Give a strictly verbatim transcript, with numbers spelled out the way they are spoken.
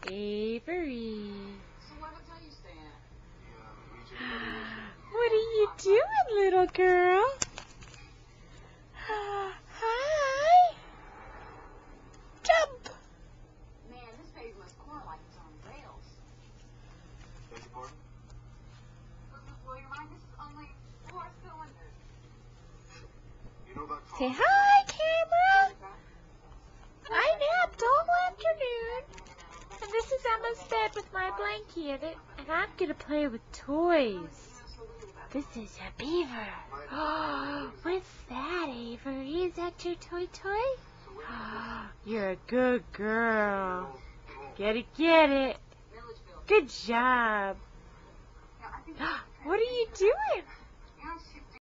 Avery. So what hotel you staying at? What are you doing, little girl? Uh, hi. Jump. Man, this baby must corn like it's on rails. Basic corn? Well, your mind, this is only four cylinders. You know about Say hi, camera. I napped all afternoon. And this is Emma's bed with my blankie in it. And I'm going to play with toys. This is a beaver. Oh, what's that, Avery? Is that your toy toy? Oh, you're a good girl. Get it, get it. Good job. What are you doing?